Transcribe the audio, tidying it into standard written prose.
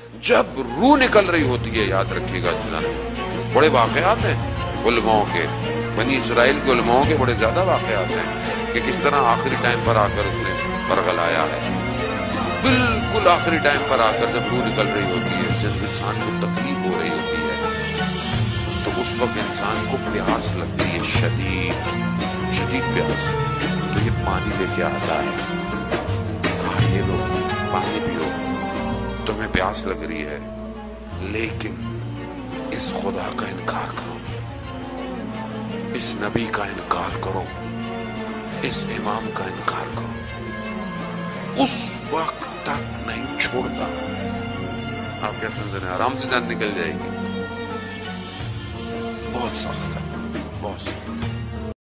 जब रूह निकल रही होती है, याद रखिएगा जनाब, बड़े वाकयात हैं उलमाओं के, बनी इसराइल के उलमाओं के बड़े ज्यादा वाकयात हैं कि किस तरह आखिरी टाइम पर आकर उसने बरगलाया है। बिल्कुल आखिरी टाइम पर आकर जब रूह निकल रही होती है, जब इंसान को तकलीफ हो रही होती है, तो उस वक्त इंसान को प्यास लगती है, शदीद प्यास। तो ये पानी लेके आता है, कहा ये लो पानी पियो, तुम्हें प्यास लग रही है, लेकिन इस खुदा का इनकार करो, इस नबी का इनकार करो, इस इमाम का इनकार करो, उस वक्त तक नहीं छोड़ता। आप क्या समझ रहे हैं? आराम से जान निकल जाएगी। बहुत सख्त है, बहुत सख्त।